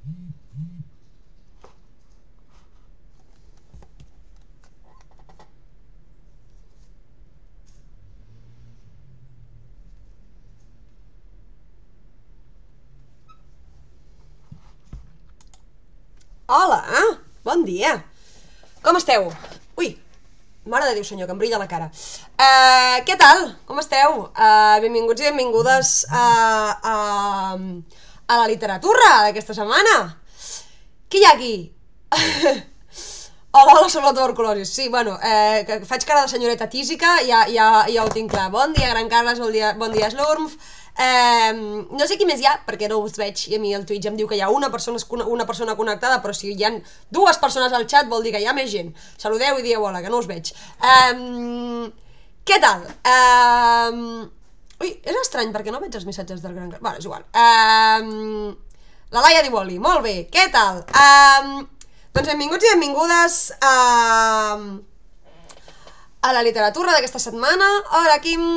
Hola, bon dia. Com esteu? Ui, mare de Déu senyor, que em brilla la cara. Què tal? Com esteu? Benvinguts i benvingudes a la literatura d'aquesta setmana. Qui hi ha aquí? Hola, soc la tuberculosi. Sí, bueno, que faig cara de senyoreta tísica, ja ho tinc clar. Bon dia, Gran Carles, bon dia, Slurmf. No sé qui més hi ha, perquè no us veig, i a mi el Twitch em diu que hi ha una persona connectada, però si hi ha dues persones al chat vol dir que hi ha més gent. Saludeu i dieu hola, que no us veig. Què tal? Ui, és estrany perquè no veig els missatges del Gran... Bueno, és igual. La Laia diu oli, molt bé, què tal? Doncs benvinguts i benvingudes a la literatura d'aquesta setmana. Hola, Quim.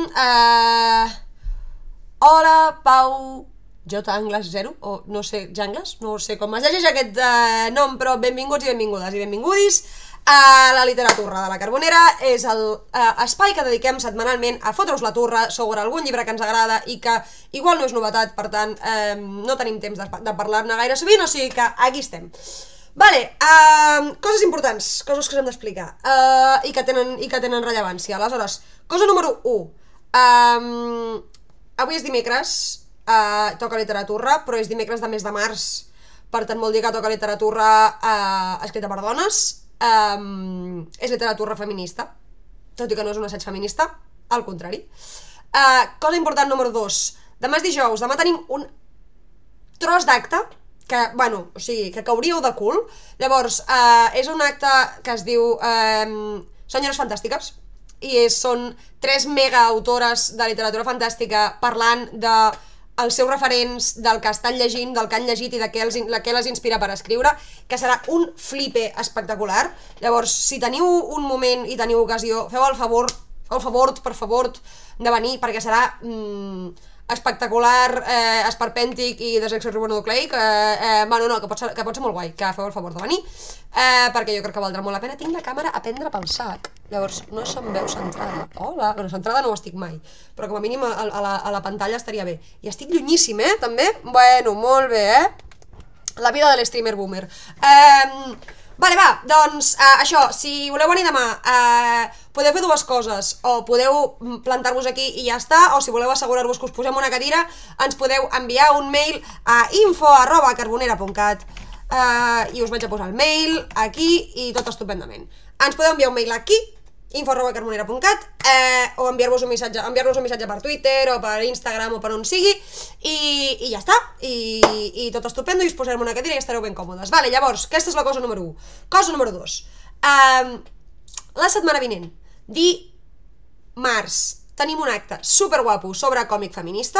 Hola, Pau, J. Angles 0, o no sé, Jangles, no sé com es llegeix aquest nom, però benvinguts i benvingudes i benvingudis a la literatura de la Carbonera. És l'espai que dediquem setmanalment a fotre-us la turra sobre algun llibre que ens agrada i que igual no és novetat, per tant, no tenim temps de parlar-ne gaire sovint, o sigui que aquí estem. Vale, coses importants, coses que us hem d'explicar i que tenen rellevància. Aleshores, cosa número 1. Avui és dimecres, toca literatura, però és dimecres de mes de març, per tant vol dir que toca literatura escrita per dones, és literatura feminista, tot i que no és un assaig feminista, al contrari. Cosa important número 2, demà és dijous, demà tenim un tros d'acte, que, bueno, o sigui, que cauríeu de cul. Llavors, és un acte que es diu Senyores Fantàstiques, i són 3 mega autores de literatura fantàstica parlant dels seus referents, del que estan llegint, del que han llegit i de què les inspira per escriure, que serà un flipe espectacular. Llavors, si teniu un moment i teniu ocasió, feu el favor, per favor, de venir, perquè serà espectacular, esperpèntic i desexribonucleic. Bueno, no, que pot ser molt guai, que feu el favor de venir, perquè jo crec que valdrà molt la pena. Tinc la càmera a prendre pel sac, llavors no se'm veu centrada. Hola, bueno, centrada no ho estic mai, però com a mínim a la pantalla estaria bé. I estic llunyíssim, també? Bueno, molt bé, La vida de l'streamer boomer. Vale, va, doncs això, si voleu venir demà, podeu fer dues coses, o podeu plantar-vos aquí i ja està, o si voleu assegurar-vos que us posem una cadira, ens podeu enviar un mail a info@carbonera.cat i us vaig a posar el mail aquí i tot estupendament. Ens podeu enviar un mail aquí, info@carbonera.cat, o enviar-vos un missatge per Twitter o per Instagram o per on sigui, i ja està, i tot estupendo, i us posarem una cadira i estareu ben còmodes. Vale, llavors, aquesta és la cosa número 1. Cosa número 2. La setmana vinent, dimarts, tenim un acte superguapo sobre còmic feminista,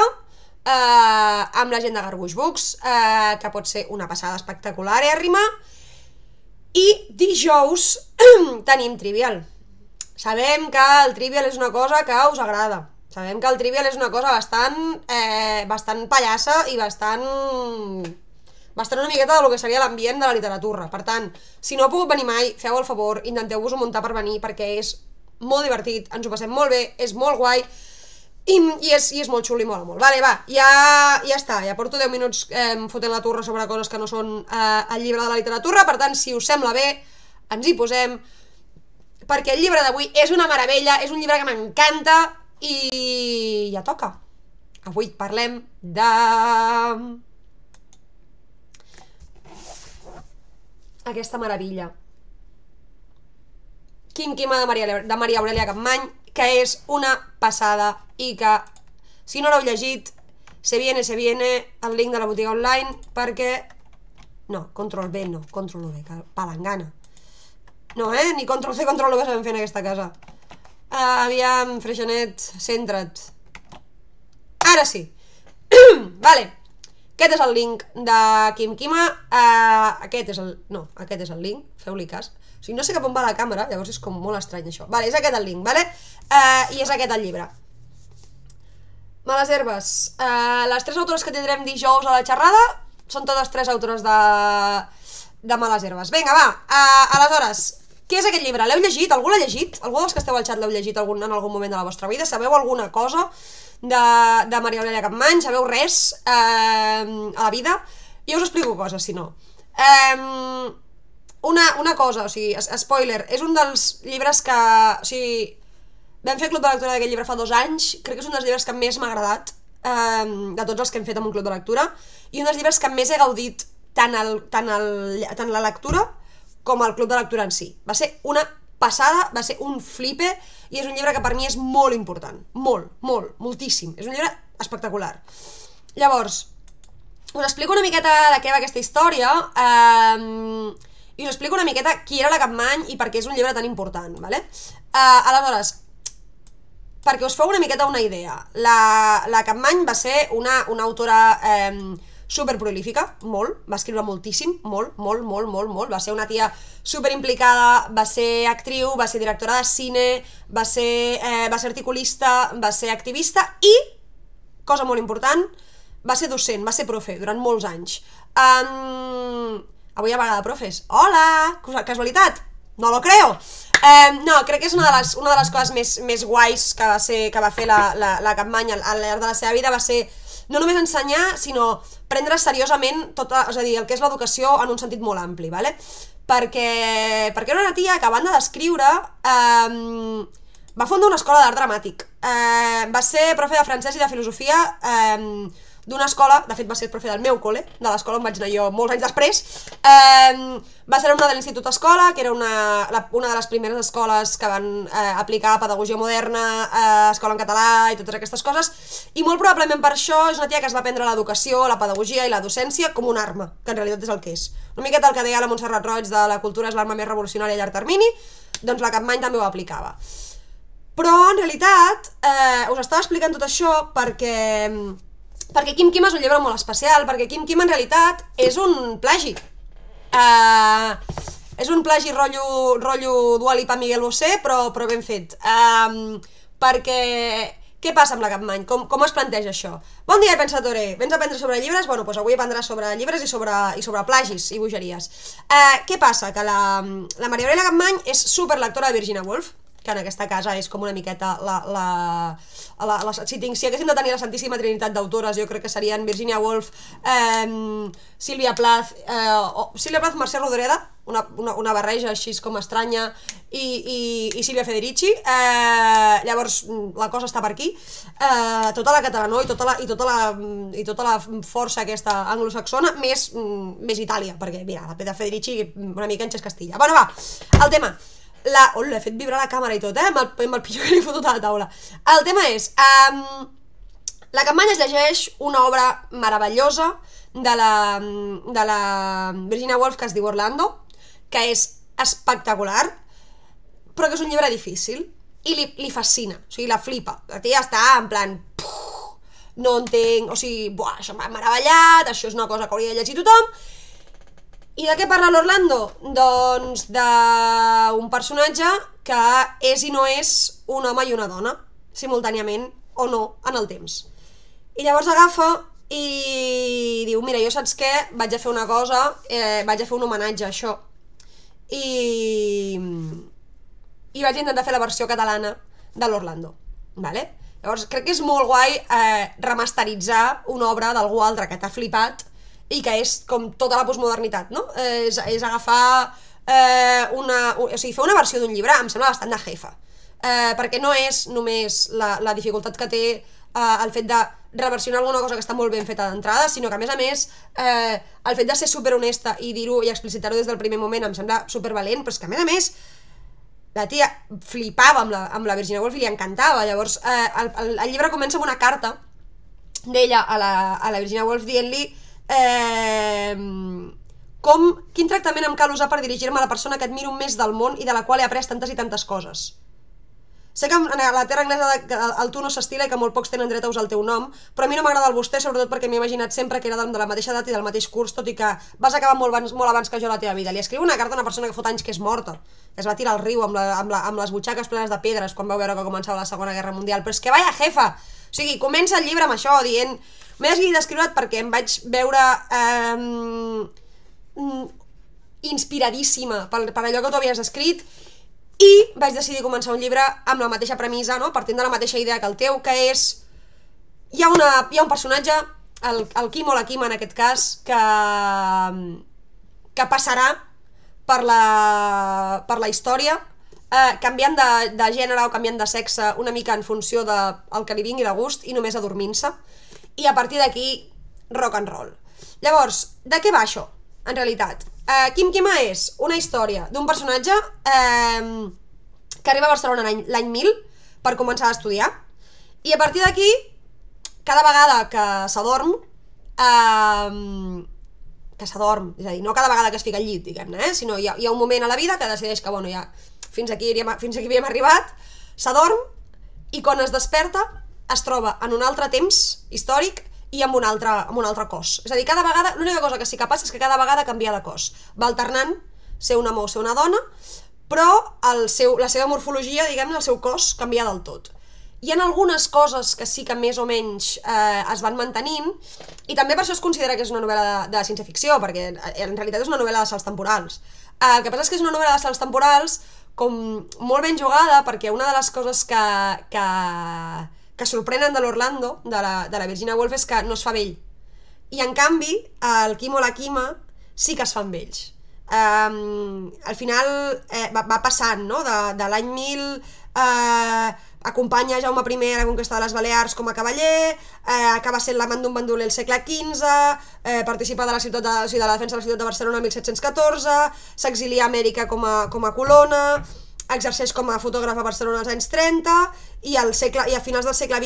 amb la gent de Garbuix Books, que pot ser una passada espectacular, rima. I dijous tenim Trivial. Sabem que el Trivial és una cosa que us agrada. Sabem que el Trivial és una cosa bastant pallassa i bastant una miqueta del que seria l'ambient de la literatura. Per tant, si no heu pogut venir mai, feu el favor, intenteu-vos-ho muntar per venir, perquè és molt divertit, ens ho passem molt bé, és molt guai, i és molt xulo i mola molt. Vale, va, ja està, ja porto 10 minuts fotent la turra sobre coses que no són el llibre de la literatura. Per tant, si us sembla bé, ens hi posem, perquè el llibre d'avui és una meravella, és un llibre que m'encanta i ja toca. Avui parlem de... aquesta meravilla. Quim Quima de Maria Aurelia Capmany, que és una passada i que, si no l'heu llegit, se viene el link de la botiga online, perquè... No, control B no, control V, que palangana. No, ni control C, control V sabem fer en aquesta casa. Aviam, Freixanet, centra't. Ara sí. Vale. Aquest és el link de Quim Quima. Aquest és el link, feu-li cas. O sigui, no sé cap on va la càmera, llavors és com molt estrany això. Vale, és aquest el link, vale? I és aquest el llibre. Males herbes. Les 3 autores que tindrem dijous a la xerrada són totes 3 autores de Males Herbes. Vinga, va, aleshores, què és aquest llibre? L'heu llegit? Algú l'ha llegit? Algú dels que esteu al xat l'heu llegit en algun moment de la vostra vida? Sabeu alguna cosa de Maria Aurelia Capmany? Sabeu res a la vida? Jo us explico coses, si no. Una cosa, o sigui, spoiler, és un dels llibres que... O sigui, vam fer club de lectura d'aquest llibre fa 2 anys, crec que és un dels llibres que més m'ha agradat de tots els que hem fet en un club de lectura, i un dels llibres que més he gaudit tant la lectura com el club de lectura en si. Va ser una passada, va ser un flipe, i és un llibre que per mi és molt important. Moltíssim. És un llibre espectacular. Llavors, us explico una miqueta de què va aquesta història, i us explico una miqueta qui era la Capmany i per què és un llibre tan important, vale? Aleshores, perquè us feu una miqueta una idea, la Capmany va ser una autora superprolífica, va escriure moltíssim, molt, va ser una tia superimplicada, va ser actriu, va ser directora de cine, va ser articulista, va ser activista i, cosa molt important, va ser docent, va ser profe durant molts anys. Avui a vegada profes, hola, casualitat, no lo creo. No, crec que és una de les coses més guais que va fer la Capmany al llarg de la seva vida, va ser no només ensenyar, sinó prendre seriosament és a dir, el que és l'educació en un sentit molt ampli, vale? Perquè era una tia que a banda d'escriure va fundar una escola d'art dramàtic, va ser profe de francès i de filosofia d'una escola, de fet va ser profe del meu col·le, de l'escola on vaig anar jo molts anys després, va ser una de l'Institut Escola, que era una de les primeres escoles que van aplicar pedagogia moderna, escola en català i totes aquestes coses, i molt probablement per això és una tia que es va prendre l'educació, la pedagogia i la docència com una arma, que en realitat és el que és. Una miqueta el que deia la Montserrat Roig de la cultura és l'arma més revolucionària a llarg termini, doncs la Capmany també ho aplicava. Però en realitat us estava explicant tot això perquè Quim Quim és un llibre molt especial, perquè Quim Quim en realitat és un plagi. És un plagi rotllo Dua Lipa Miguel Bosé, però ben fet. Perquè què passa amb la Capmany? Com es planteja això? Bon dia, pensadore! Vens a aprendre sobre llibres? Bueno, doncs avui aprendràs sobre llibres i sobre plagis i bogeries. Què passa? Que la Maria Aurelia Capmany és superlectora de Virginia Woolf, que en aquesta casa és com una miqueta si haguéssim de tenir la Santíssima Trinitat d'autores, jo crec que serien Virginia Woolf, Sílvia Plath, Mercè Rodoreda, una barreja així com estranya, i Sílvia Federici. Llavors la cosa està per aquí, tota la catalanó i tota la força aquesta anglosaxona, més Itàlia, perquè mira, la Peta Federici una mica enxes Castilla. Bueno, va, el tema. L'he fet vibrar la càmera i tot, amb el pitjor que li he fotut a la taula. El tema és, la Capmany es llegeix una obra meravellosa de la Virginia Woolf que es diu Orlando, que és espectacular, però que és un llibre difícil, i li fascina, o sigui, la flipa. La tia està en plan, no entenc, o sigui, buah, això m'ha meravellat, això és una cosa que hauria de llegir tothom. I de què parla l'Orlando? Doncs d'un personatge que és i no és un home i una dona, simultàniament o no en el temps. I llavors agafa i diu, mira, jo saps què? Vaig a fer una cosa, vaig a fer un homenatge a això. I vaig intentar fer la versió catalana de l'Orlando, vale? Llavors crec que és molt guai remasteritzar una obra d'algú altre que t'ha flipat i que és com tota la postmodernitat, no? És agafar o sigui, fer una versió d'un llibre em sembla bastant de jefa, perquè no és només la dificultat que té el fet de reversionar alguna cosa que està molt ben feta d'entrada, sinó que a més el fet de ser superhonesta i dir-ho i explicitar-ho des del primer moment em sembla supervalent, però és que a més la tia flipava amb la Virginia Woolf i li encantava. Llavors el llibre comença amb una carta d'ella a la Virginia Woolf dient-li quin tractament em cal usar per dirigir-me a la persona que admiro més del món i de la qual he après tantes i tantes coses. Sé que a la terra anglesa el tu no s'estila i que molt pocs tenen dret a usar el teu nom, però a mi no m'agrada el vostè, sobretot perquè m'he imaginat sempre que era de la mateixa edat i del mateix curs, tot i que vas acabar molt abans que jo la teva vida. Li escriu una carta a una persona que fot anys que és morta, es va tirar al riu amb les butxaques plenes de pedres quan vau veure que començava la Segona Guerra Mundial, però és que vaya jefa! O sigui, comença el llibre amb això, dient M'he decidit d'escriure't perquè em vaig veure inspiradíssima per allò que tu havies escrit i vaig decidir començar un llibre amb la mateixa premissa, no? Partint de la mateixa idea que el teu, que és... Hi ha un personatge, el Quim o la Quim en aquest cas, que passarà per la història, canviant de gènere o canviant de sexe una mica en funció del que li vingui de gust i només adormint-se, i a partir d'aquí rock and roll. Llavors, de què va això, en realitat? Quim Quima és una història d'un personatge que arriba a Barcelona l'any 1000 per començar a estudiar, i a partir d'aquí, cada vegada que s'adorm, és a dir, no cada vegada que es fica al llit, diguem-ne, sinó hi ha un moment a la vida que decideix que, bueno, ja fins aquí havíem arribat, s'adorm, i quan es desperta es troba en un altre temps històric i amb un altre cos. És a dir, cada vegada, l'única cosa que sí que passa és que cada vegada canvia de cos. Va alternant ser un home o ser una dona, però la seva morfologia, diguem-ne, el seu cos canvia del tot. Hi ha algunes coses que sí que més o menys es van mantenint, i també per això es considera que és una novel·la de ciència-ficció, perquè en realitat és una novel·la de salts temporals. El que passa és que és una novel·la de salts temporals com molt ben jugada, perquè una de les coses que sorprenen de l'Orlando, de la Virginia Woolf, és que no es fa vell. I en canvi, el Quim o la Quima sí que es fan vells. Al final va passant, no? De l'any 1000 acompanya Jaume I a la conquesta de les Balears com a cavaller, acaba sent l'amant d'un bandoler al segle XV, participa de la defensa de la ciutat de Barcelona el 1714, s'exilia a Amèrica com a colona, exerceix com a fotògraf a Barcelona als anys 30 i a finals del segle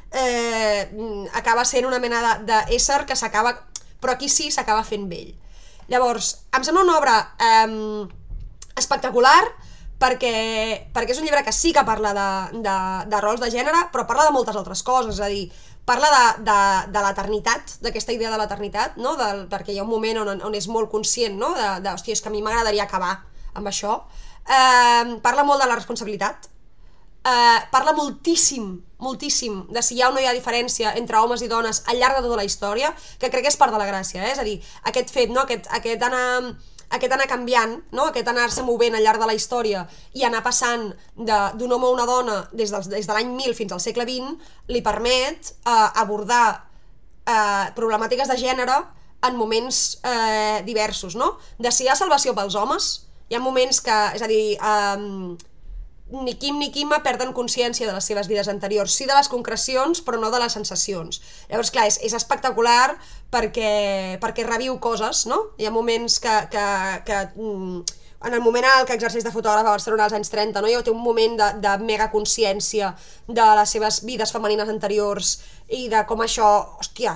XX acaba sent una mena d'ésser que s'acaba, però aquí sí s'acaba fent vell. Llavors, em sembla una obra espectacular perquè és un llibre que sí que parla de rols de gènere, però parla de moltes altres coses, és a dir, parla de l'eternitat, d'aquesta idea de l'eternitat, no? Perquè hi ha un moment on és molt conscient, no? Hòstia, és que a mi m'agradaria acabar amb això. Parla molt de la responsabilitat, parla moltíssim de si hi ha o no hi ha diferència entre homes i dones al llarg de tota la història, que crec que és part de la gràcia, és a dir, aquest fet, no? Aquest anar canviant, no? Aquest anar-se movent al llarg de la història i anar passant d'un home a una dona des de l'any 1000 fins al segle XX li permet abordar problemàtiques de gènere en moments diversos, no? De si hi ha salvació pels homes, hi ha moments que, és a dir, ni Quim ni Quima perden consciència de les seves vides anteriors, sí de les concrecions però no de les sensacions. Llavors, clar, és espectacular perquè reviu coses, no? Hi ha moments que en el moment en què exerceix de fotògraf a Barcelona als anys 30, no? Hi té un moment de mega consciència de les seves vides femenines anteriors i de com això, hòstia,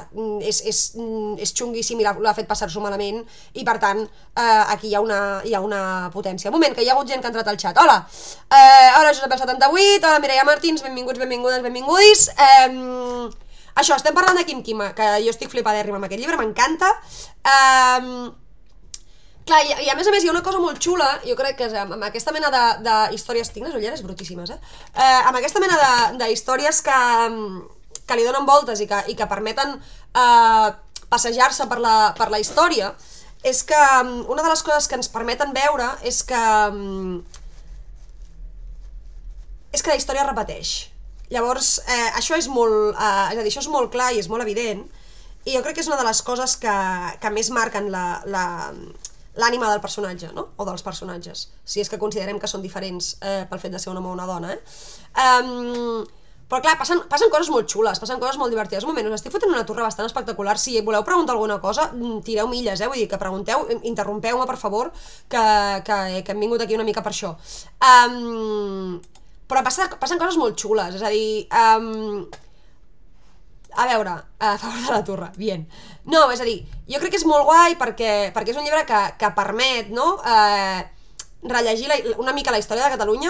és xunguíssim i l'ha fet passar-s'ho malament, i per tant aquí hi ha una potència. Un moment, que hi ha hagut gent que ha entrat al xat. Hola, Josep el 78, hola Mireia Martins, benvinguts, benvingudes, benvingudis. Això, estem parlant de Quim Quima, que jo estic flipadèrrima amb aquest llibre, m'encanta. Clar, i a més hi ha una cosa molt xula, jo crec que amb aquesta mena d'històries, tinc les ulleres brutíssimes, amb aquesta mena d'històries que li donen voltes i que permeten passejar-se per la història, és que una de les coses que ens permeten veure és que la història repeteix. Llavors, això és molt, és a dir, això és molt clar i és molt evident, i jo crec que és una de les coses que més marquen l'ànima del personatge, no? O dels personatges, si és que considerem que són diferents pel fet de ser un home o una dona, Però clar, passen coses molt xules, passen coses molt divertides. Un moment, us estic fotent una torre bastant espectacular. Si voleu preguntar alguna cosa, tireu milles, vull dir, que pregunteu, interrompeu-me, per favor, que hem vingut aquí una mica per això. Però passen coses molt xules, és a dir... A veure, a favor de la torre, bien. No, és a dir, jo crec que és molt guai perquè és un llibre que permet, no?, rellegir una mica la història de Catalunya.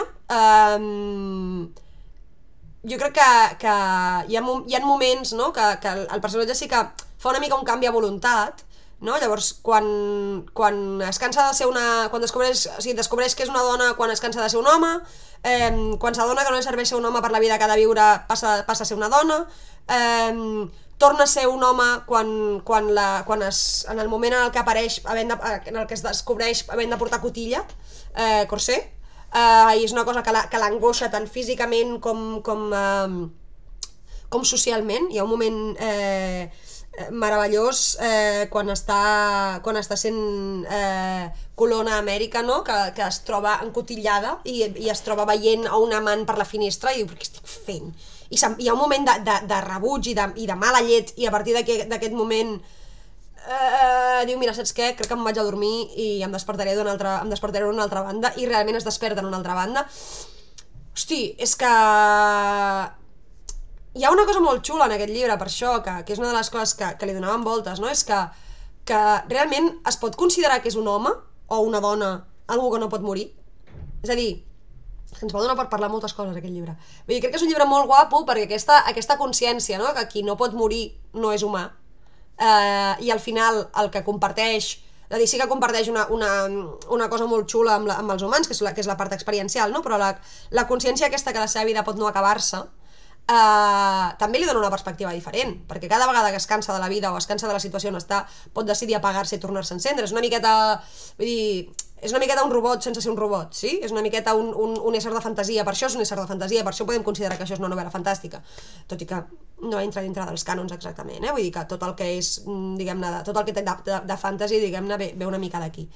Jo crec que hi ha moments, no?, que el personatge sí que fa una mica un canvi a voluntat, no? Llavors, quan es cansa de ser una... quan descobreix que és una dona, quan es cansa de ser un home, quan s'adona que no li serveix ser un home per la vida que ha de viure, passa a ser una dona, torna a ser un home en el moment en el que apareix, en el que es descobreix havent de portar cotilla, corsé, i és una cosa que l'angoixa tant físicament com socialment. Hi ha un moment meravellós quan està sent colona a Amèrica, no? Que es troba encotillada i es troba veient a un amant per la finestra i diu, però què estic fent? I hi ha un moment de rebuig i de mala llet, i a partir d'aquest moment diu, mira, saps què? Crec que em vaig a dormir i em despertaré d'una altra banda, i realment es desperta en una altra banda. Hosti, és que hi ha una cosa molt xula en aquest llibre, per això, que és una de les coses que li donaven voltes, no? És que realment es pot considerar que és un home o una dona algú que no pot morir. És a dir, ens va donar per parlar moltes coses aquest llibre. Vull dir, crec que és un llibre molt guapo perquè aquesta consciència, no? Que qui no pot morir no és humà, i al final el que comparteix, és a dir, sí que comparteix una cosa molt xula amb els humans, que és la part experiencial, no? Però la consciència aquesta que la seva vida pot no acabar-se, també li dona una perspectiva diferent, perquè cada vegada que es cansa de la vida o es cansa de la situació on està, pot decidir apagar-se i tornar-se a encendre. És una miqueta, vull dir, és una miqueta un robot sense ser un robot, sí? És una miqueta un ésser de fantasia, per això és un ésser de fantasia, per això podem considerar que això és una novel·la fantàstica, tot i que no entra dintre dels cànons exactament, vull dir que tot el que és, diguem-ne, tot el que té de fantasy, diguem-ne, ve una mica d'aquí.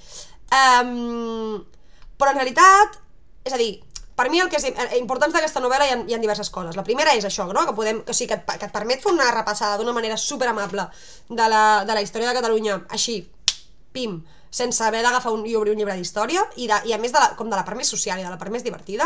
Però en realitat, és a dir, per mi el que és important d'aquesta novel·la hi ha diverses coses. La primera és això, no? Que et permet fer una repassada d'una manera superamable de la història de Catalunya, així, pim, sense haver d'agafar i obrir un llibre d'història, i a més com de la part més social i de la part més divertida.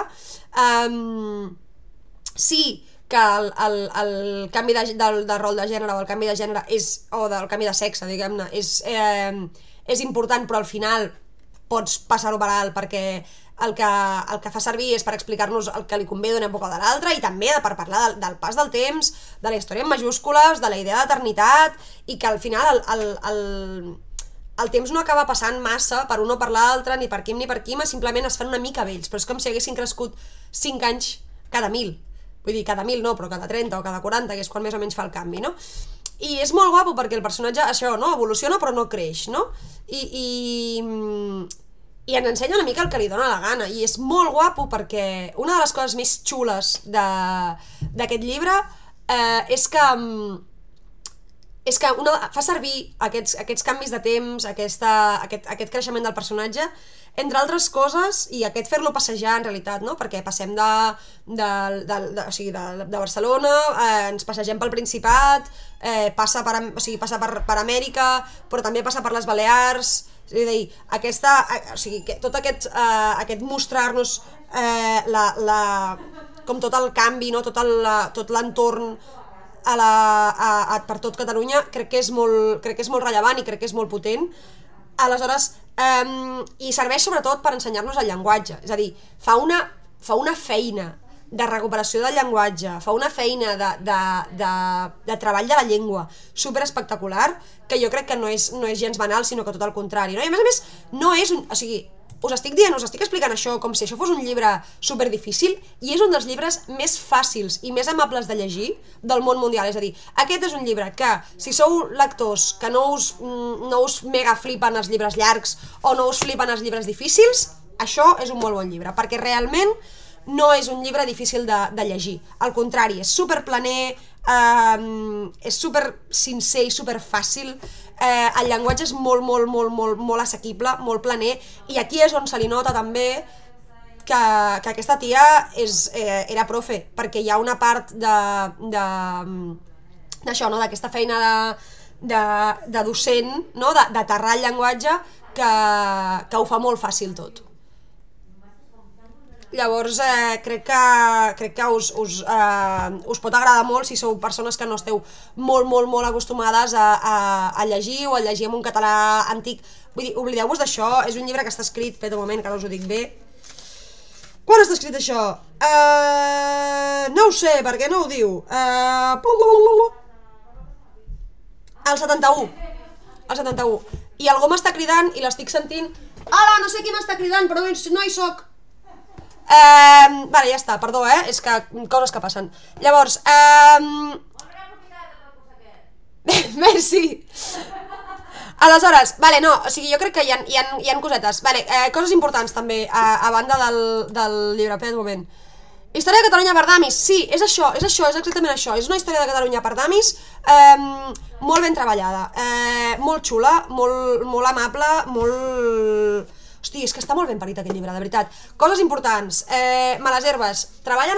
Sí que el canvi de rol de gènere o el canvi de gènere o del canvi de sexe, diguem-ne, és important, però al final pots passar-ho per alt perquè el que fa servir és per explicar-nos el que li convé d'una època o de l'altra, i també per parlar del pas del temps, de la història en majúscules, de la idea d'eternitat, i que al final el temps no acaba passant massa per un o per l'altre, ni per Quim ni per Quima, simplement es fan una mica vells, però és com si haguessin crescut 5 anys cada 1000. Vull dir, cada 1000 no, però cada 30 o cada 40, que és quan més o menys fa el canvi, no? I és molt guapo perquè el personatge, això, no? Evoluciona però no creix, no? I ens ensenya una mica el que li dona la gana, i és molt guapo perquè una de les coses més xules d'aquest llibre és que fa servir aquests canvis de temps, aquest creixement del personatge, entre altres coses, i aquest fer-lo passejar en realitat, no? Perquè passem de Barcelona, ens passegem pel Principat, passa per Amèrica, però també passa per les Balears. És a dir, tot aquest mostrar-nos com tot el canvi, tot l'entorn per tot Catalunya, crec que és molt rellevant i crec que és molt potent. Aleshores, i serveix sobretot per ensenyar-nos el llenguatge, és a dir, fa una feina de recuperació del llenguatge, fa una feina de treball de la llengua super espectacular, que jo crec que no és gens banal, sinó que tot el contrari, no? I a més, no és o sigui, us estic explicant això com si això fos un llibre super difícil, i és un dels llibres més fàcils i més amables de llegir del món mundial. És a dir, aquest és un llibre que, si sou lectors que no us mega flipen els llibres llargs o no us flipen els llibres difícils, això és un molt bon llibre, perquè realment no és un llibre difícil de llegir. Al contrari, és superplaner, és super sincer i super fàcil, el llenguatge és molt assequible, molt planer, i aquí és on se li nota també que aquesta tia era profe, perquè hi ha una part d'això, d'aquesta feina de docent, d'aterrar el llenguatge, que ho fa molt fàcil tot. Llavors crec que us pot agradar molt si sou persones que no esteu molt acostumades a llegir o a llegir en un català antic. Vull dir, oblideu-vos d'això, és un llibre que està escrit, espera un moment que ara us ho dic bé. Quan està escrit això? No ho sé, perquè no ho diu. El 71. El 71. I algú m'està cridant i l'estic sentint. Hola, no sé qui m'està cridant, però no hi soc. Vale, ja està, perdó, és que coses que passen. Llavors, Messi! Aleshores, vale, no, o sigui, jo crec que hi ha cosetes. Vale, coses importants també, a banda del llibre, espera un moment. Història de Catalunya per damis, sí, és exactament això. És una història de Catalunya per damis molt ben treballada, molt xula, molt amable, molt... Hosti, és que està molt ben parit aquest llibre, de veritat. Coses importants, Males Herbes, treballen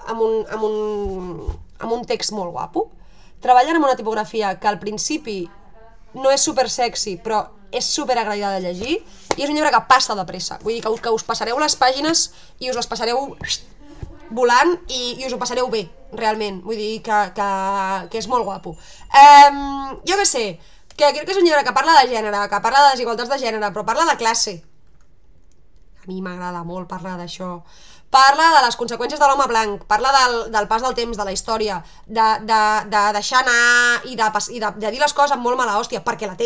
amb un text molt guapo, treballen amb una tipografia que al principi no és super sexy, però és super agraïda de llegir, i és un llibre que passa de pressa. Vull dir que us passareu les pàgines i us les passareu volant i us ho passareu bé, realment. Vull dir que és molt guapo. Jo què sé, que crec que és un llibre que parla de gènere, que parla de desigualtats de gènere, però parla de classe. A mi m'agrada molt parlar d'això. Parla de les conseqüències de l'home blanc, parla del pas del temps, de la història, de deixar anar i de dir les coses amb molt mala hòstia, perquè la té.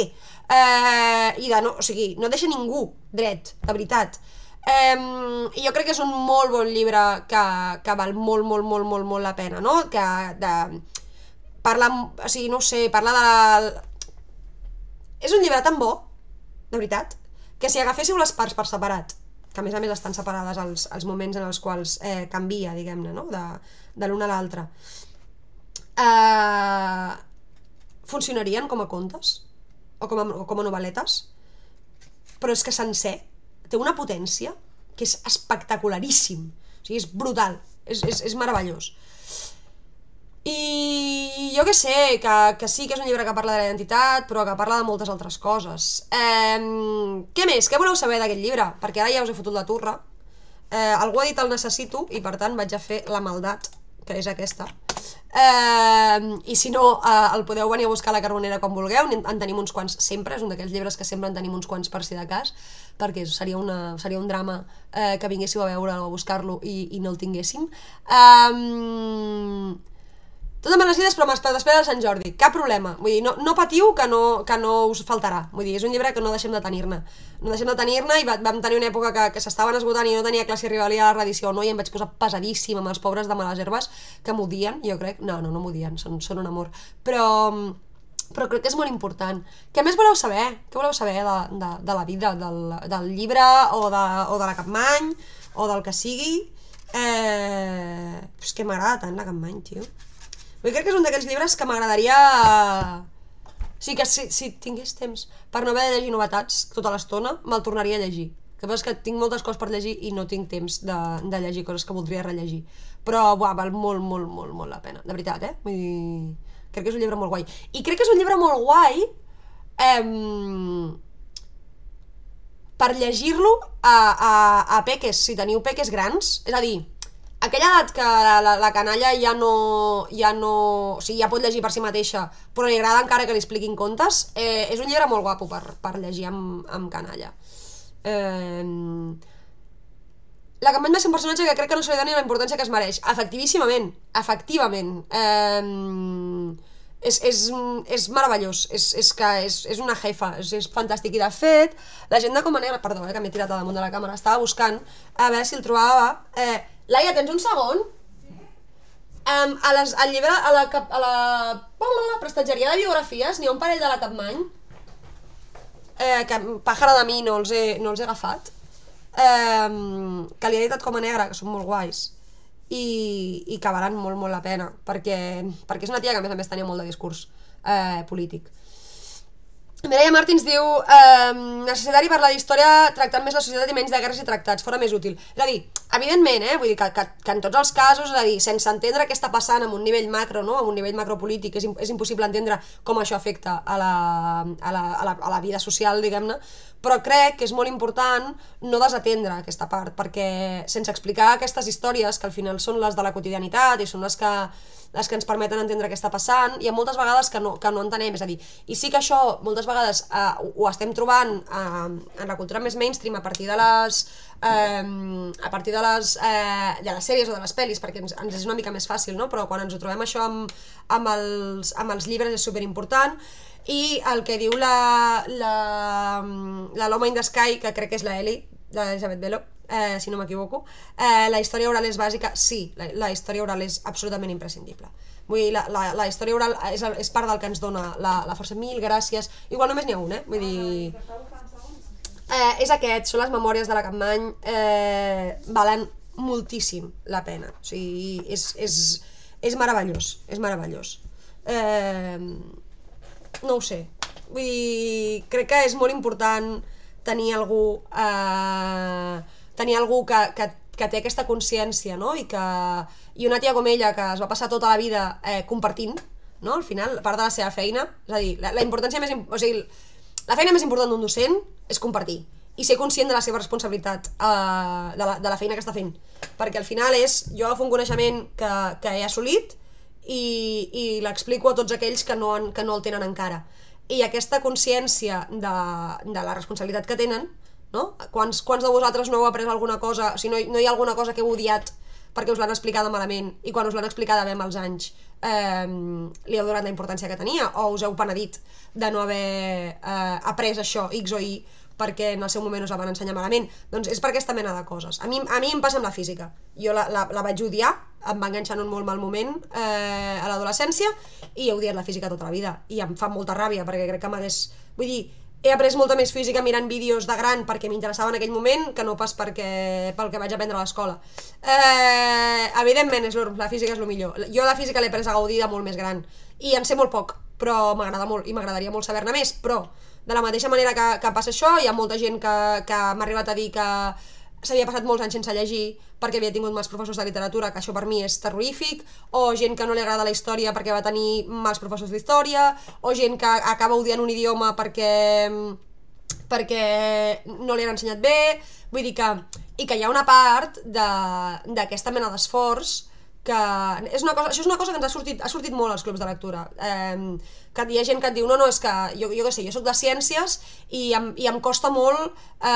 O sigui, no deixa ningú dret, de veritat. I jo crec que és un molt bon llibre que val molt la pena, no? Parla, o sigui, no ho sé, parla de... És un llibre tan bo, de veritat, que si agaféssiu les parts per separat, que a més estan separades els moments en els quals canvia, diguem-ne, no? De l'un a l'altre, funcionarien com a contes o com a novel·letes, però és que sencer té una potència que és espectacularíssim, o sigui, és brutal, és meravellós. I jo què sé, que sí que és un llibre que parla de la identitat, però que parla de moltes altres coses. Què més? Què voleu saber d'aquest llibre? Perquè ara ja us he fotut la turra. Algú ha dit el necessito i per tant vaig a fer la maldat, que és aquesta. I si no, el podeu venir a buscar a la Carbonera quan vulgueu, en tenim uns quants sempre, és un d'aquells llibres que sempre en tenim uns quants per si de cas, perquè seria un drama que vinguéssiu a veure'l o a buscar-lo i no el tinguéssim. Tot amb les idees, però després de Sant Jordi, cap problema. Vull dir, no patiu que no us faltarà. Vull dir, és un llibre que no deixem de tenir-ne. No deixem de tenir-ne i vam tenir una època que s'estaven esgotant i no tenia clar si arribaria a la reedició o no, i em vaig posar pesadíssim amb els pobres de Males Herbes, que m'odien, jo crec. No m'odien, són un amor. Però crec que és molt important. Què més voleu saber? Què voleu saber de la vida, del llibre o de la Capmany o del que sigui? És que m'agrada tant la Capmany, tio. Crec que és un d'aquells llibres que m'agradaria... Sí, que si tingués temps per no haver de llegir novetats tota l'estona, me'l tornaria a llegir. El que passa és que tinc moltes coses per llegir i no tinc temps de llegir coses que voldria rellegir. Però, val molt la pena, de veritat, Vull dir... Crec que és un llibre molt guai. I crec que és un llibre molt guai per llegir-lo a peques, si teniu peques grans. És a dir, aquella edat que la canalla ja no... O sigui, ja pot llegir per si mateixa, però li agrada encara que li expliquin contes, és un llibre molt guapo per llegir amb canalla. La Capmany va ser un personatge que crec que no se li doni la importància que es mereix. Efectivament. És meravellós, és una jefa, és fantàstic. I de fet, la gent de Coma Negra, perdó, que m'he tirat a damunt de la càmera, estava buscant a veure si el trobava. Laia, tens un segon? Al llibre, a la prestatgeria de biografies, n'hi ha un parell de la Capmany, que pàjara de mi no els he agafat, que li ha editat Coma Negra, que són molt guais, i que valen molt la pena, perquè és una tia que a més tenia molt de discurs polític. Mireia Martins diu necessari parlar d'història tractant més la societat i menys de guerres i tractats, fora més útil. És a dir, evidentment, vull dir que en tots els casos, és a dir, sense entendre què està passant amb un nivell macro, no? Amb un nivell macropolític, és impossible entendre com això afecta a la vida social, diguem-ne, però crec que és molt important no desatendre aquesta part, perquè sense explicar aquestes històries, que al final són les de la quotidianitat i són les que ens permeten entendre què està passant, hi ha moltes vegades que no entenem, és a dir, i sí que això moltes vegades ho estem trobant en la cultura més mainstream a partir de les sèries o de les pel·lis, perquè ens és una mica més fàcil, no? Però quan ens ho trobem això amb els llibres és superimportant. I el que diu la L'Home in the Sky, que crec que és la Ellie, d'Elisabeth Bello, si no m'equivoco, la història oral és bàsica, sí, la història oral és absolutament imprescindible. Vull dir, la història oral és part del que ens dona la força. Mil gràcies. Igual només n'hi ha un, vull dir... És aquest, són les memòries de la Capmany, valen moltíssim la pena, o sigui, és meravellós, és meravellós. No ho sé, vull dir, crec que és molt important tenir algú que té aquesta consciència, no? I una tia com ella, que es va passar tota la vida compartint, no? Al final, part de la seva feina, és a dir, la importància més... O sigui, la feina més important d'un docent és compartir i ser conscient de la seva responsabilitat, de la feina que està fent, perquè al final jo agafo un coneixement que he assolit i l'explico a tots aquells que no el tenen encara, i aquesta consciència de la responsabilitat que tenen, no? Quants de vosaltres no heu après alguna cosa, o sigui, no hi ha alguna cosa que heu odiat perquè us l'han explicada malament i quan us l'han explicada bé amb els anys li heu donat la importància que tenia, o us heu penedit de no haver après això, X o Y, perquè en el seu moment us la van ensenyar malament? Doncs és per aquesta mena de coses. A mi em passa amb la física. Jo la vaig odiar, em va enganxar en un molt mal moment a l'adolescència i he odiat la física tota la vida i em fa molta ràbia perquè crec que m'hagués... Vull dir, he après molta més física mirant vídeos de gran perquè m'interessava en aquell moment que no pas pel que vaig aprendre a l'escola. Evidentment, la física és el millor. Jo la física l'he pres a gaudir de molt més gran i en sé molt poc, però m'agrada molt i m'agradaria molt saber-ne més, però de la mateixa manera que passa això, hi ha molta gent que m'ha arribat a dir que s'havia passat molts anys sense llegir perquè havia tingut mals professors de literatura, que això per mi és terrorífic, o gent que no li agrada la història perquè va tenir mals professors d'història, o gent que acaba odiant un idioma perquè no li han ensenyat bé. Vull dir que hi ha una part d'aquesta mena d'esforç que això és una cosa que ens ha sortit molt als clubs de lectura, que hi ha gent que et diu no, és que jo què sé, jo soc de ciències i em costa molt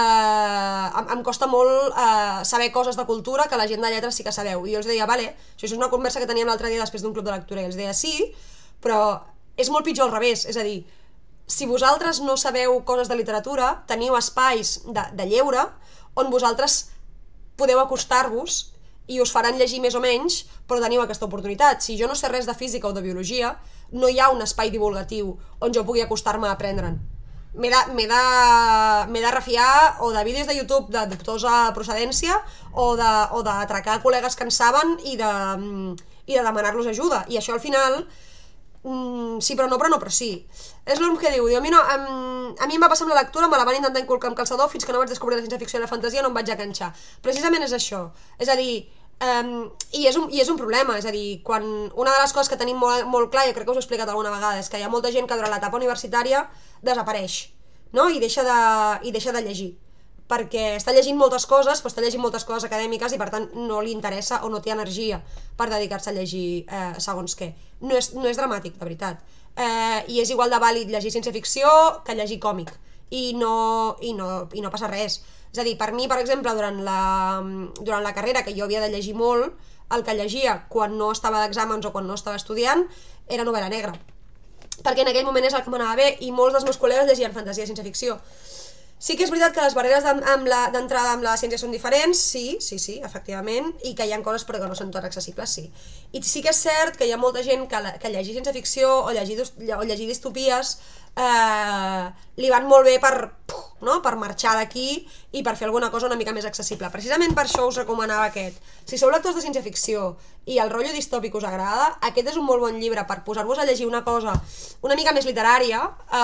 saber coses de cultura que la gent de lletres sí que sabeu, i jo els deia, vale, això és una conversa que teníem l'altre dia després d'un club de lectura, i els deia sí, però és molt pitjor al revés, és a dir, si vosaltres no sabeu coses de literatura, teniu espais de lleure on vosaltres podeu acostar-vos i us faran llegir més o menys, però teniu aquesta oportunitat. Si jo no sé res de física o de biologia, no hi ha un espai divulgatiu on jo pugui acostar-me a aprendre'n. M'he de refiar o de vídeos de YouTube de dubtosa procedència o d'atracar col·legues que en saben i de demanar-los ajuda. I això al final, sí però no, però sí. És l'Urm que diu, a mi em va passar amb la lectura, me la van intentar inculcar amb calçador fins que no vaig descobrir la ciència-ficció i la fantasia, no em vaig enganxar. Precisament és això, és a dir, i és un problema, és a dir, quan una de les coses que tenim molt clar, jo crec que us ho he explicat alguna vegada, és que hi ha molta gent que durant l'etapa universitària desapareix, no? I deixa de llegir, perquè està llegint moltes coses, però està llegint moltes coses acadèmiques i per tant no li interessa o no té energia per dedicar-se a llegir segons què. No és dramàtic, de veritat, i és igual de vàlid llegir ciència-ficció que llegir còmic, i no passa res. És a dir, per mi, per exemple, durant la carrera, que jo havia de llegir molt, el que llegia quan no estava d'exàmens o quan no estava estudiant era novel·la negra, perquè en aquell moment és el que m'anava bé, i molts dels meus col·legues llegien fantasia i ciència-ficció. Sí que és veritat que les barreres d'entrada amb la ciència són diferents, sí, efectivament, i que hi ha coses però que no són tan accessibles, sí. I sí que és cert que hi ha molta gent que llegir ciència-ficció o llegir distopies li van molt bé per marxar d'aquí i per fer alguna cosa una mica més accessible. Precisament per això us recomanava aquest. Si sou lectors de ciència-ficció i el rotllo distòpic us agrada, aquest és un molt bon llibre per posar-vos a llegir una cosa una mica més literària,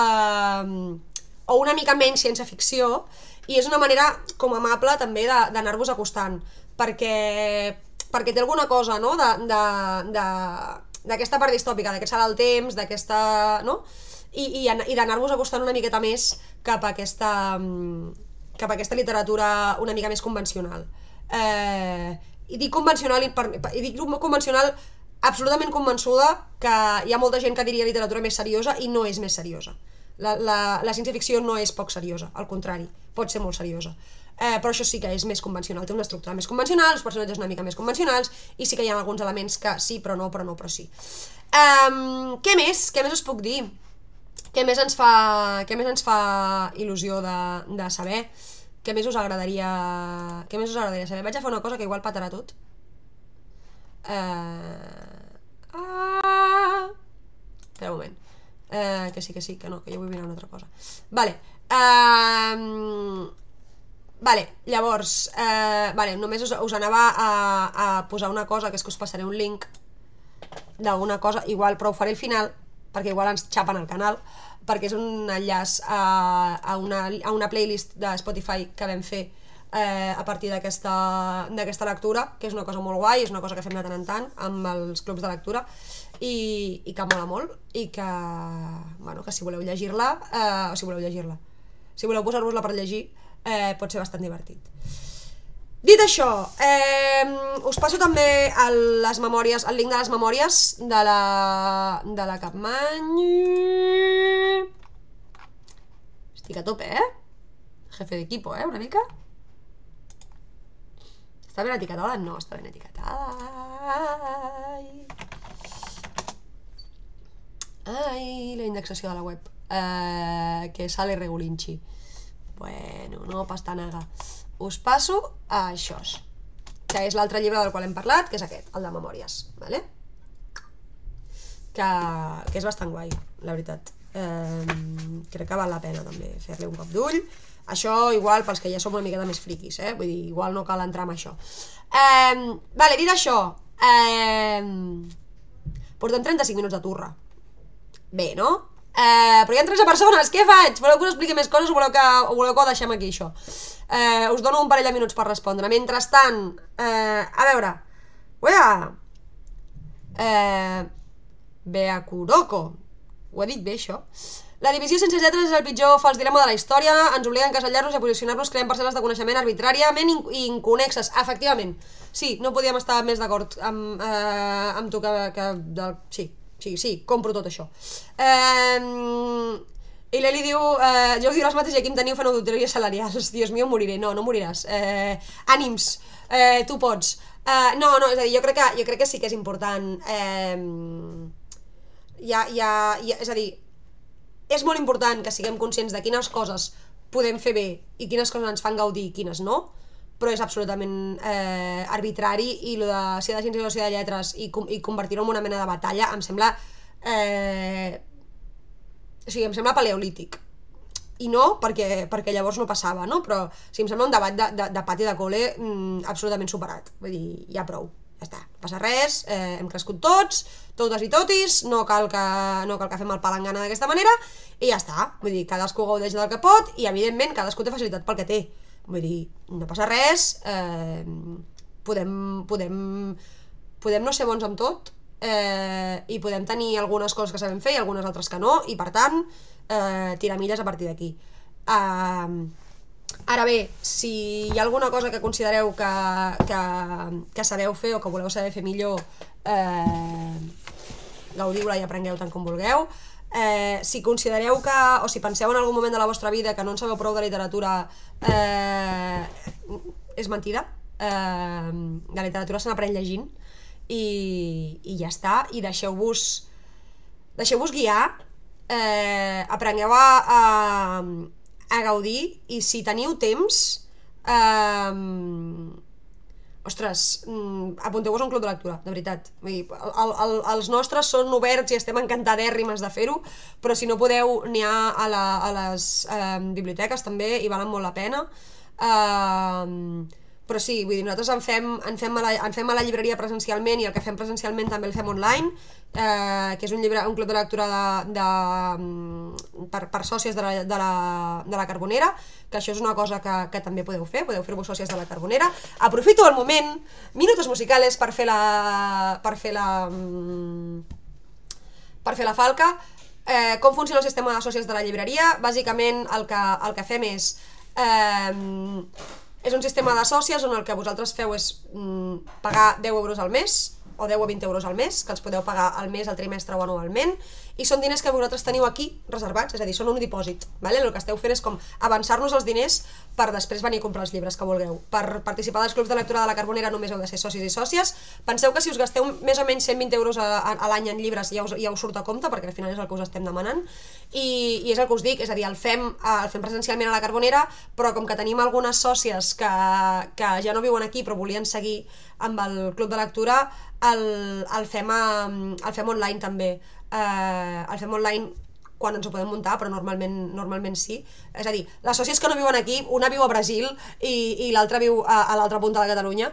o una mica menys ciència-ficció, i és una manera com amable també d'anar-vos acostant, perquè té alguna cosa, no?, d'aquesta part distòpica, d'aquest salt al temps, d'aquesta... no?, i d'anar-vos acostant una miqueta més cap a aquesta literatura una mica més convencional. I dic convencional absolutament convençuda que hi ha molta gent que diria literatura més seriosa i no és més seriosa. La ciència-ficció no és poc seriosa, al contrari, pot ser molt seriosa, però això sí que és més convencional, té una estructura més convencional, els personatges una mica més convencionals, i sí que hi ha alguns elements que sí, però no, però sí. Què més us puc dir? Què més ens fa il·lusió de saber? Què més us agradaria saber? Vaig a fer una cosa que igual patarà tot. Espera un moment. Que sí, que no, que jo vull mirar una altra cosa. Vale. Vale, llavors, només us anava a posar una cosa, que és que us passaré un link d'alguna cosa, igual, però ho faré al final, perquè igual ens xapen el canal, perquè és un enllaç a una playlist de Spotify que vam fer a partir d'aquesta lectura, que és una cosa molt guai, és una cosa que fem de tant en tant amb els clubs de lectura i que mola molt i que, bueno, que si voleu llegir-la, si voleu posar-vos-la per llegir, pot ser bastant divertit. Dit això, us passo també les memòries, el link de les memòries de la Capmany. Estic a tope, jefe d'equipo, una mica. Està ben etiquetada? No, està ben etiquetada. Ai, la indexació de la web, que sale regulinchi. Bueno, no pastanaga. Us passo a això, que és l'altre llibre del qual hem parlat, que és aquest, el de memòries, vale? Que és bastant guai, la veritat. Crec que val la pena també fer-li un cop d'ull. Això igual pels que ja som una miqueta més friquis, vull dir, igual no cal entrar en això. Vale, dit això, portem 35 minuts de turra. Bé, no? Però hi ha 13 persones, què faig? Voleu que us expliqui més coses o voleu que ho deixem aquí, això? Us dono un parell de minuts per respondre. Mentrestant, a veure, Beakuroko, ho he dit bé, això? La divisió sense lletres és el pitjor fals dilema de la història, ens obliga a encasellar-nos i a posicionar-nos creant parcel·les de coneixement arbitràriament i inconexes. Efectivament, sí, no podíem estar més d'acord amb tu que... Sí, compro tot això. I l'Eli diu, jo ho diu les mateixes i aquí em teniu fent auditories salarials. Dios mío, moriré. No moriràs. Ànims, tu pots. No, és a dir, jo crec que sí que és important. És a dir, és molt important que siguem conscients de quines coses podem fer bé i quines coses ens fan gaudir i quines no, però és absolutament arbitrari, i el de si de ciències o si de lletres i convertir-ho en una mena de batalla em sembla paleolític. I no, perquè llavors no passava, no? Però sí, em sembla un debat de pati de col·le absolutament superat. Vull dir, ja prou, ja està, no passa res, hem crescut tots, totes i totis, no cal que fem el palangana d'aquesta manera, i ja està. Vull dir, cadascú gaudeix del que pot i evidentment cadascú té facilitat pel que té. Vull dir, no passa res, podem no ser bons amb tot, i podem tenir algunes coses que sabem fer i algunes altres que no, i per tant tirar milles a partir d'aquí. Ara bé, si hi ha alguna cosa que considereu que sabeu fer o que voleu saber fer millor, gaudiu-la i aprengueu tant com vulgueu. Si considereu o si penseu en algun moment de la vostra vida que no en sabeu prou de literatura, és mentida. La literatura se n'aprèn llegint i ja està, i deixeu-vos guiar, aprengueu a gaudir, i si teniu temps, ostres, apunteu-vos a un club de lectura, de veritat. Els nostres són oberts i estem encantadèrrimes de fer-ho, però si no podeu, n'hi ha a les biblioteques també, i valen molt la pena. Però sí, vull dir, nosaltres en fem a la llibreria presencialment, i el que fem presencialment també el fem online, que és un club de lectura per sòcies de la Carbonera, que això és una cosa que també podeu fer-vos sòcies de la Carbonera. Aprofito el moment, minutos musicales, per fer la falca. Com funciona el sistema de sòcies de la llibreria? Bàsicament el que fem és un sistema de sòcies on el que vosaltres feu és pagar 10 euros al mes, o 10 o 20 euros al mes, que els podeu pagar al mes, al trimestre o anualment, i són diners que vosaltres teniu aquí reservats, és a dir, són un dipòsit, vale? El que esteu fent és com avançar-nos els diners per després venir a comprar els llibres que vulgueu. Per participar dels clubs de lectura de la Carbonera només heu de ser socis i sòcies. Penseu que si us gasteu més o menys 120 euros a l'any en llibres ja us surt a compte, perquè al final és el que us estem demanant, i és el que us dic, és a dir, el fem presencialment a la Carbonera, però com que tenim algunes sòcies que ja no viuen aquí però volien seguir amb el club de lectura, el fem online també. El fem online quan ens ho podem muntar, però normalment sí. És a dir, les sòcies que no viuen aquí, una viu a Brasil i l'altra viu a l'altra punta de Catalunya,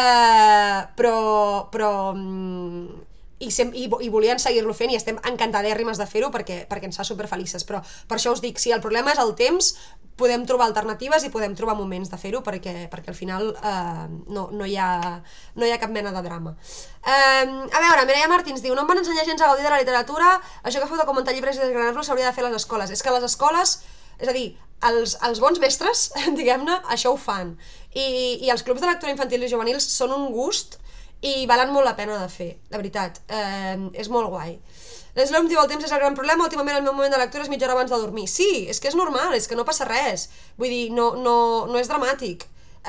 i volien seguir-lo fent i estem encantadèrrimes de fer-ho perquè ens fa superfelices, però per això us dic, si el problema és el temps, podem trobar alternatives i podem trobar moments de fer-ho perquè al final no hi ha cap mena de drama. A veure, Mireia Martins diu: no em van ensenyar gens a gaudir de la literatura, això que feu de comentar llibres i desgranar-los s'hauria de fer a les escoles. És que a les escoles, és a dir, els bons mestres, diguem-ne, això ho fan, i els clubs de lectura infantil i juvenils són un gust i valen molt la pena de fer, de veritat, és molt guai. L'Slom diu: el temps és el gran problema, últimament el meu moment de lectura és mitja hora abans de dormir. Sí, és que és normal, és que no passa res, vull dir, no és dramàtic.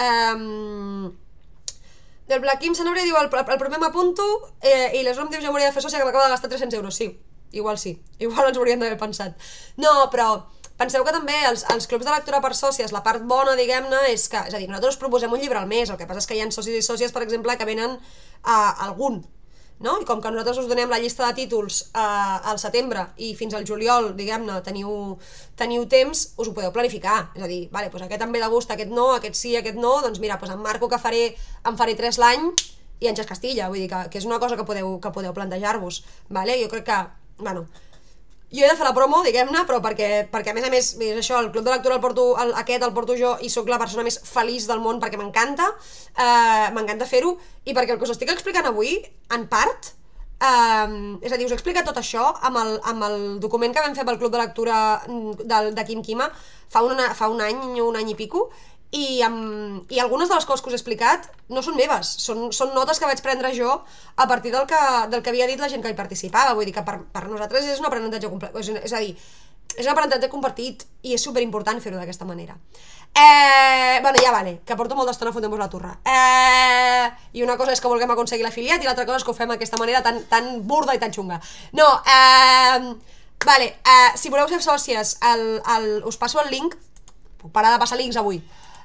Del Black Kim Sanabria diu: el primer m'apunto, i l'Slom diu: jo m'hauria de fer sòcia que m'acaba de gastar 300 euros. Sí, igual ens ho hauríem d'haver pensat. No, però penseu que també els clubs de lectura per sòcies, la part bona, diguem-ne, és que, és a dir, nosaltres us proposem un llibre al mes, el que passa és que hi ha socis i sòcies, per exemple, que venen algun, no? I com que nosaltres us donem la llista de títols al setembre i fins al juliol, diguem-ne, teniu temps, us ho podeu planificar. És a dir, vale, doncs aquest em ve de gust, aquest no, aquest sí, aquest no, doncs mira, doncs em marco que em faré 3 l'any i anys es Castilla, vull dir que és una cosa que podeu plantejar-vos, vale? Jo crec que, bueno, jo he de fer la promo, diguem-ne, però perquè a més, és això, el club de lectura el porto jo i sóc la persona més feliç del món perquè m'encanta fer-ho, i perquè el que us estic explicant avui, en part, és a dir, us he explicat tot això amb el document que vam fer pel club de lectura de Quim Quima fa un any i pico, i algunes de les coses que us he explicat no són meves, són notes que vaig prendre jo a partir del que havia dit la gent que hi participava. Vull dir que per nosaltres és un aprenentatge és a dir, és un aprenentatge compartit i és superimportant fer-ho d'aquesta manera. Bueno, ja vale, que porto molta estona fotent-vos la turra. I una cosa és que vulguem aconseguir l'afiliat i l'altra cosa és que ho fem d'aquesta manera tan burda i tan xunga. No, vale, si voleu ser sòcies, us passo el link. Puc parar de passar links avui.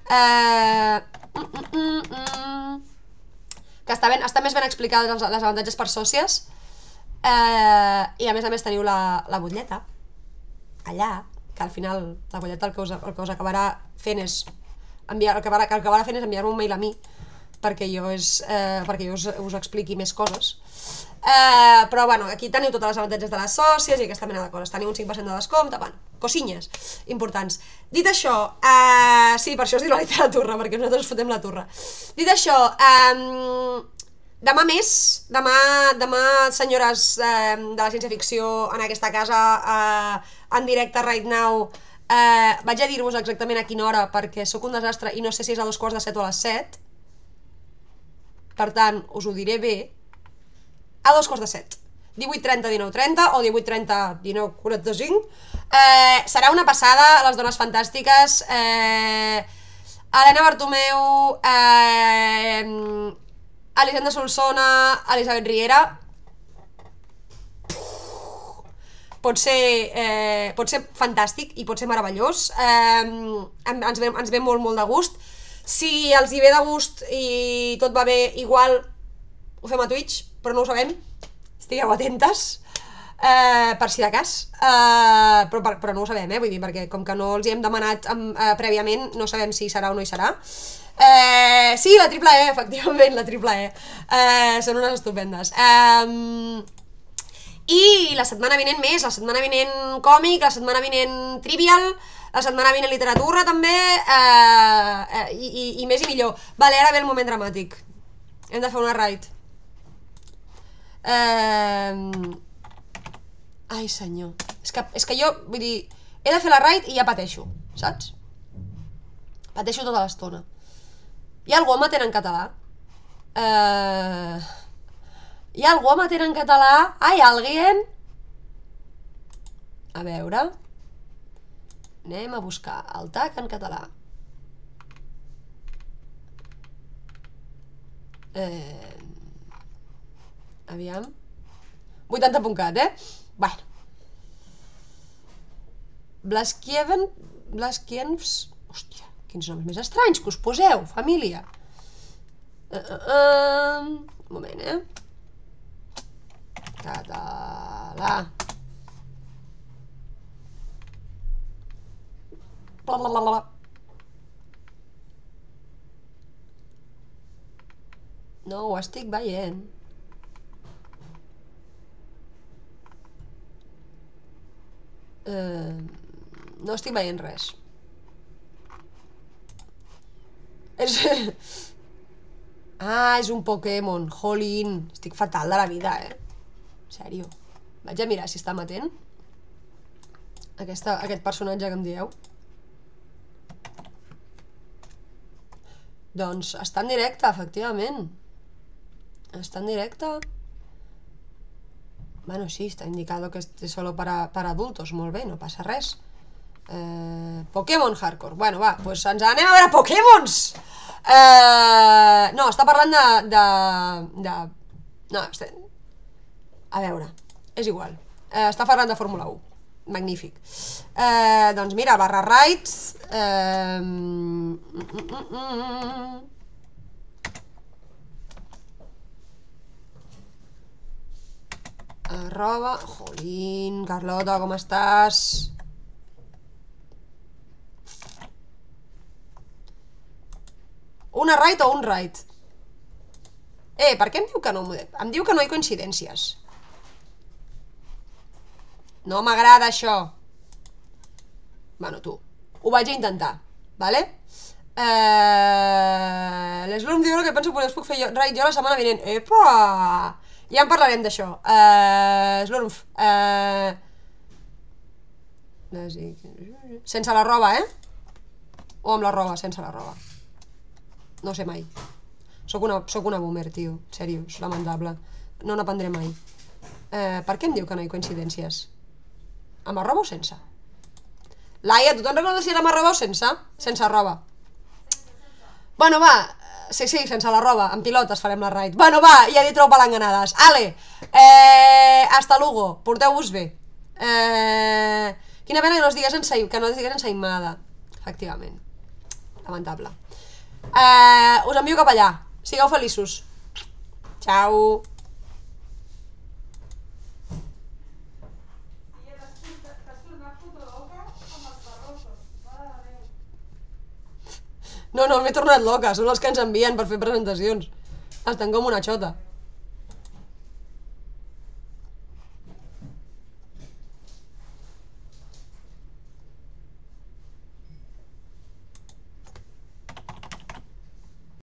Que està més ben explicades les avantatges per sòcies, i a més teniu la butlleta allà, que al final la butlleta el que us acabarà fent és enviar-me un mail a mi perquè jo us expliqui més coses. Però bueno, aquí teniu totes les avantatges de les sòcies i aquesta mena de coses. Teniu un 5% de descompte, bueno, cosinyes importants. Dit això, sí, per això us diu la literatura, perquè nosaltres us fotem la turra. Dit això, demà senyores de la ciència-ficció en aquesta casa, en directe right now, vaig a dir-vos exactament a quina hora perquè sóc un desastre i no sé si és a 7:15 o a les 7. Per tant, us ho diré bé, a 7:15, 18:30, 19:30 o 18:30, 19:45. Serà una passada, les dones fantàstiques, Helena Bartomeu, Elisenda Solsona, Elisabet Riera. Pot ser fantàstic i pot ser meravellós. Ens ve molt de gust. Si els hi ve de gust i tot va bé, igual ho fem a Twitch, però no ho sabem, estigueu atentes, per si de cas, però no ho sabem, vull dir, perquè com que no els hi hem demanat prèviament, no sabem si serà o no hi serà. Sí, la triple E, efectivament, la triple E, són unes estupendes. I la setmana vinent més, la setmana vinent còmic, la setmana vinent trivial, la setmana vinent literatura també, i més i millor. Vale, ara ve el moment dramàtic. Hem de fer una raid. Ai senyor, és que jo, vull dir, he de fer la raid i ja pateixo, saps? Pateixo tota l'estona. Hi ha algú amatent en català? Hi ha algú amatent en català? ¿Hay alguien? A veure... Anem a buscar el tag en català. Aviam. 80.cat, Bueno. Blaskievs... Hòstia, quins noms més estranys que us poseu, família. Un moment, Català. Blablabla. No ho estic veient. No estic veient res. Ah, és un Pokémon. Jolín. Estic fatal de la vida, Sèrio. Vaig a mirar si està amatent. Aquest personatge que em dieu. Doncs està en directe, efectivament. Està en directe. Bueno, sí, està indicado que és solo para adultos. Molt bé, no passa res. Pokémon Hardcore. Bueno, va, doncs ens anem a veure Pokémons! No, està parlant de... No, a veure, és igual. Està parlant de Fórmula 1. Magnífic. Doncs mira, barra rights... Arroba... Jolín, Carlota, com estàs? Una right o un right? Per què em diu que no? Em diu que no hi ha coincidències. No m'agrada això. Bueno, tu. Ho vaig a intentar, vale? L'Slurm diu que penso que us puc fer right jo la setmana vinent. Epa! Ja en parlarem d'això. Slurm. Sense la roba, O amb la roba, sense la roba. No sé mai. Soc una boomer, tio. Seriós, lamentable. No n'aprendré mai. Per què em diu que no hi ha coincidències? Amb arroba o sense? Laia, tu te'n recordes si era amb arroba o sense? Sense arroba. Bueno, va. Sí, sense la roba. En pilotes farem la raid. Bueno, va, ja he dit prou palanganades. Ale. Hasta Lugo. Porteu-vos bé. Quina pena que no digués ensaïmada. Efectivament. Lamentable. Us envio cap allà. Sigueu feliços. Ciao. No, m'he tornat loca. Són els que ens envien per fer presentacions. Estan com una xota.